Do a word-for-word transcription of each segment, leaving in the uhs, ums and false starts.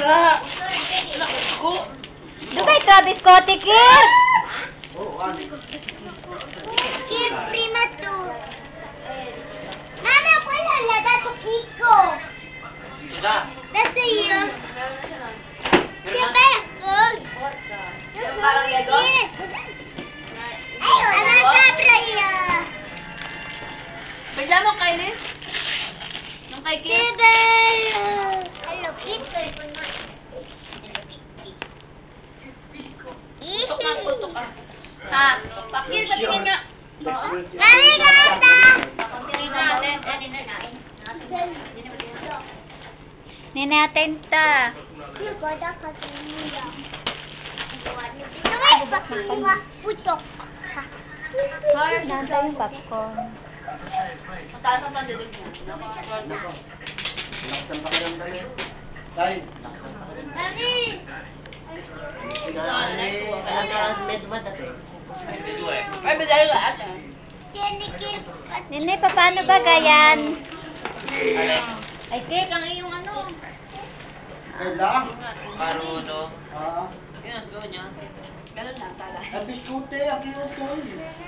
nga! Naku! Dugay Travis Scott, Kit! Kit, prima tu. Mama, wala lada to Kiko. Sila! That's a you. Kit, good. Yung parang Lego? Ay, wala ka pra iya. Bigla mo kay Liz? Nung kay Kit? Hello, Kit. Putok ka, putok ka. Ha? Pakil, patingin nga. Mami, gata. Patingin nga. Ninatin ta. Gada ka niya. Ay, bakit putok? Nasa yung popcorn. Mataas ang pandudog mo. Dahil, Mami. Ay, bidali ka ata. Tinikil. Nene, paano ba gayan? Ay, Kit, ang iyong ano. Kaya? Paruno. Ah, Yun ang gawin niya. Ganun lang, tala. ang biskute, ang kinutoy.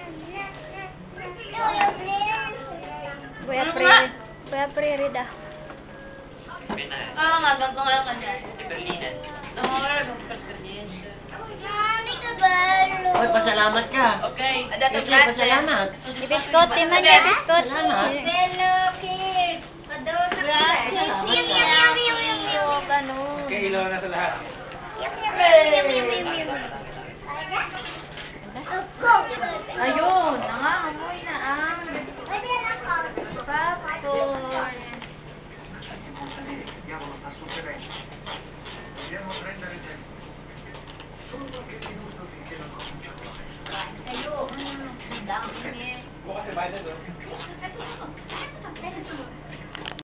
Kuya Ano Pre. nga? Kuya Pre, Rida. Oo nga, ganito nga ka dyan. Nangoral, magpagkanin. Mami, kabalo. Oy, pasalamat ka. Okay. Ada to Sige, pasalamat. Ibiskot, man niya, ibiskot. Salamat. Hello, Kit. Padon na ka. Yum, yum, yum, yum, yum, yum. Ganun. Kailaw na sa lahat. Yum, yum, yum, yum, yum, yum, yum. Ako. Ayun, nangangamoy na ang Ay, yan ako. popcorn. Kayo, ang dami. Bukas si Biden, no?